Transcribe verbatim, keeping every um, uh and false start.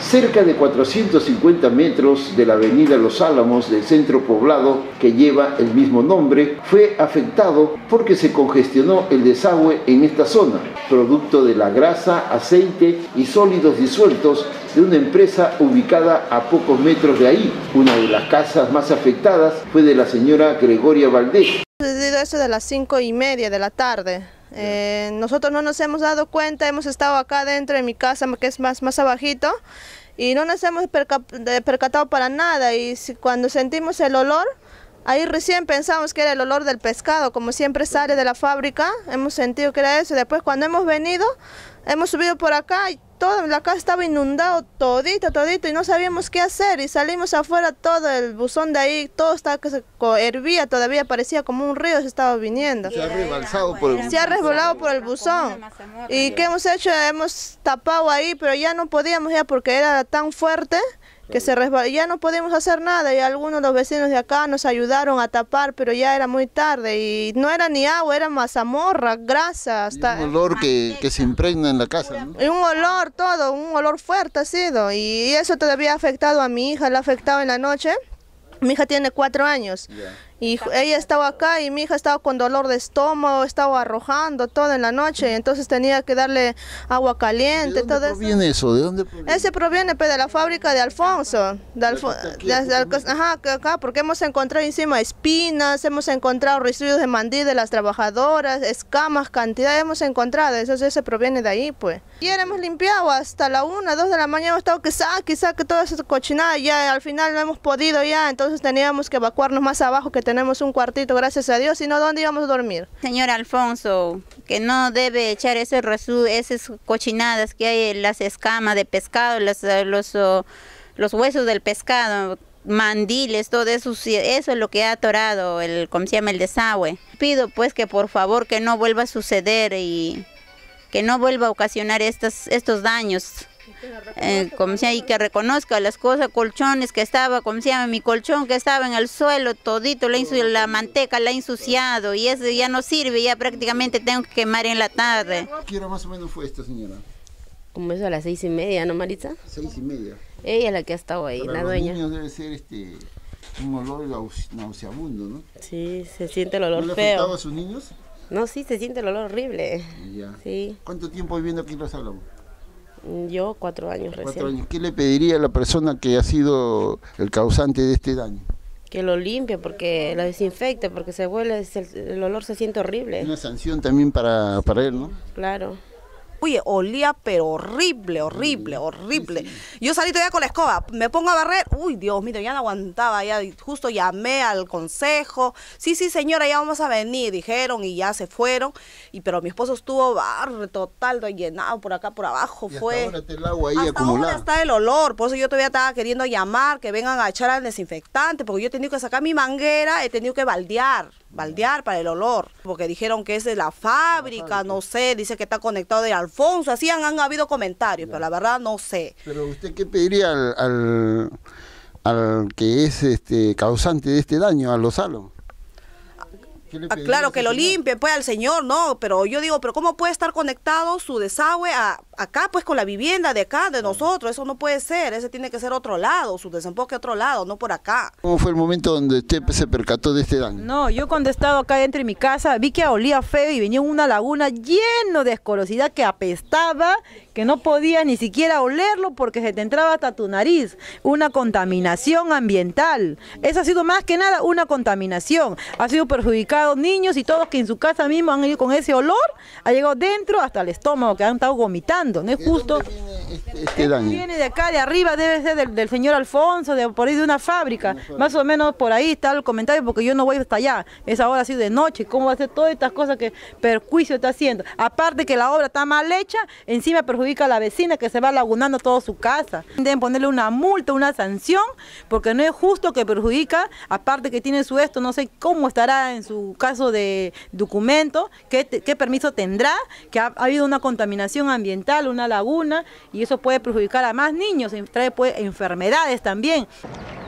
Cerca de cuatrocientos cincuenta metros de la avenida Los Álamos del centro poblado, que lleva el mismo nombre, fue afectado porque se congestionó el desagüe en esta zona, producto de la grasa, aceite y sólidos disueltos de una empresa ubicada a pocos metros de ahí. Una de las casas más afectadas fue de la señora Gregoria Valdés. Desde eso de las cinco y media de la tarde. Eh, nosotros no nos hemos dado cuenta, hemos estado acá dentro de mi casa, que es más, más abajito, y no nos hemos perca percatado para nada, y si, cuando sentimos el olor, ahí recién pensamos que era el olor del pescado, como siempre sale de la fábrica, hemos sentido que era eso. Después cuando hemos venido, hemos subido por acá y toda la casa estaba inundado, todito, todito, y no sabíamos qué hacer, y salimos afuera, todo el buzón de ahí, todo estaba que se hervía, todavía parecía como un río se estaba viniendo. Se ha rebalsado por el buzón. Se ha resbalado por el buzón. ¿Y qué hemos hecho? Hemos tapado ahí, pero ya no podíamos ya porque era tan fuerte que se resbaló, ya no podíamos hacer nada, y algunos de los vecinos de acá nos ayudaron a tapar, pero ya era muy tarde y no era ni agua, era mazamorra, grasa. Hasta... Y un olor que, que se impregna en la casa, ¿no? Y un olor, todo, un olor fuerte ha sido, y eso todavía ha afectado a mi hija, la ha afectado en la noche. Mi hija tiene cuatro años. Yeah. Y ella estaba acá y mi hija estaba con dolor de estómago, estaba arrojando todo en la noche, entonces tenía que darle agua caliente. ¿De dónde todo proviene eso? eso. ¿De dónde proviene? Ese proviene pues, de la fábrica de Alfonso, de Alfo aquí, de, de, de, ajá, acá, porque hemos encontrado encima espinas, hemos encontrado residuos de mandí de las trabajadoras, escamas, cantidad hemos encontrado, eso ese proviene de ahí pues. Y hemos limpiado hasta la una, dos de la mañana, hemos estado que saque, saque toda esa cochinada, ya al final no hemos podido ya, entonces teníamos que evacuarnos más abajo, que tenemos un cuartito, gracias a Dios, si no, ¿dónde íbamos a dormir? Señor Alfonso, que no debe echar esos resu esas cochinadas que hay en las escamas de pescado, los, los, los huesos del pescado, mandiles, todo eso, eso es lo que ha atorado el, ¿cómo se llama?, el desagüe. Pido pues que por favor que no vuelva a suceder y que no vuelva a ocasionar estos, estos daños. Eh, como sea, y que reconozca las cosas, colchones que estaba, como se llama, mi colchón que estaba en el suelo, todito, la, la manteca la ha ensuciado y eso ya no sirve, ya prácticamente tengo que quemar en la tarde. ¿Qué hora más o menos fue esto, señora? Como eso a las seis y media, ¿no, Maritza? Seis y media. Ella es la que ha estado ahí, para la los dueña. Niños debe ser este un olor nauseabundo, ¿no? Sí, se siente el olor ¿No le feo. afectaba a sus niños? No, sí, se siente el olor horrible. Ya. Sí. ¿Cuánto tiempo viviendo aquí en Los Álamos? Yo cuatro años recién. Cuatro años. ¿Qué le pediría a la persona que ha sido el causante de este daño? Que lo limpie, porque lo desinfecte, porque se huele, el, el olor se siente horrible. Una sanción también para, para él, ¿no? Claro. Oye, olía pero horrible, horrible, horrible. Sí, sí. Yo salí todavía con la escoba, me pongo a barrer, uy, Dios mío, ya no aguantaba, ya justo llamé al consejo. Sí, sí, señora, ya vamos a venir, dijeron, y ya se fueron. Y pero mi esposo estuvo barre total, llenado por acá, por abajo, y fue. Hasta ahora está el agua ahí hasta acumulada. Ahora está el olor, por eso yo todavía estaba queriendo llamar, que vengan a echar al desinfectante, porque yo he tenido que sacar mi manguera, he tenido que baldear. baldear para el olor, porque dijeron que es de la fábrica, la fábrica. No sé, dice que está conectado de Alfonso, así han, han habido comentarios, ya. Pero la verdad no sé. Pero usted, ¿qué pediría al, al, al que es este causante de este daño, a Los Álamos? Ah, claro, que lo limpie pues al señor, no, pero yo digo, pero ¿cómo puede estar conectado su desagüe a, acá pues con la vivienda de acá, de nosotros? Eso no puede ser, ese tiene que ser otro lado, su desemboque otro lado, no por acá. ¿Cómo fue el momento donde usted se percató de este daño? No, yo cuando he estado acá dentro de mi casa vi que olía feo y venía una laguna lleno de escorosidad que apestaba, que no podía ni siquiera olerlo porque se te entraba hasta tu nariz, una contaminación ambiental. Eso ha sido más que nada una contaminación, ha sido perjudicado niños y todos que en su casa mismo han ido con ese olor, ha llegado dentro hasta el estómago, que han estado vomitando, no es justo. ¿De dónde viene este, este daño? Viene de acá, de arriba, debe ser del, del señor Alfonso, de por ahí de una fábrica, una fábrica, más o menos por ahí está el comentario, porque yo no voy hasta allá, esa hora ha sido de noche, ¿cómo va a ser todas estas cosas que perjuicio está haciendo? Aparte que la obra está mal hecha, encima perjudica a la vecina que se va lagunando toda su casa. Deben ponerle una multa, una sanción, porque no es justo que perjudica, aparte que tiene su esto, no sé cómo estará en su caso de documento, qué, qué permiso tendrá, que ha, ha habido una contaminación ambiental, una laguna, y eso puede perjudicar a más niños, trae pues, enfermedades también.